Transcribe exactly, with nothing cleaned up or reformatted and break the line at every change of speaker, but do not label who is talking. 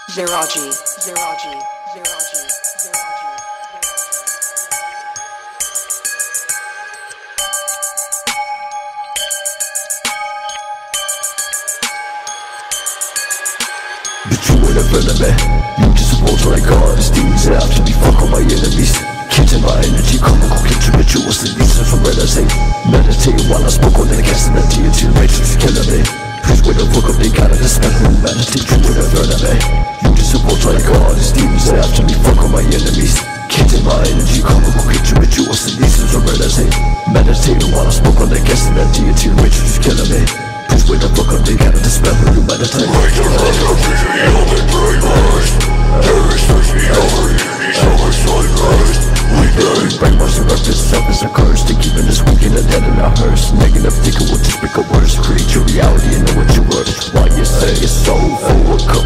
Zeraji, Zeraji, Zeraji, Zeraji.
But you ain't a friend of me. You just support what I got. These demons after me, fuck all my enemies. Keeping my energy, come and go get your rituals. The reason for meditate. Meditate while I spoke on the gas and the deity. Matrix killing me. Please wait a fuck up, they gotta dispel humanity. You ain't a friend of me. You just support what I got. These demons after me, fuck all my enemies. Keeping my energy, come and go get your rituals. The reason for meditate. Meditate while I spoke on the gas and the deity. Matrix killing me. Please wait a fuck up, they gotta dispel humanity.
Right to run up to the hill and brainwashed. Terrorists search me over, enemies over sunrise. We die.
Brainwashing up itself is a curse. They keeping us weak and the dead in our hearse. Negative thinking will just make it worse. Create your reality and know what you're worth. Why you say it's so full of curse.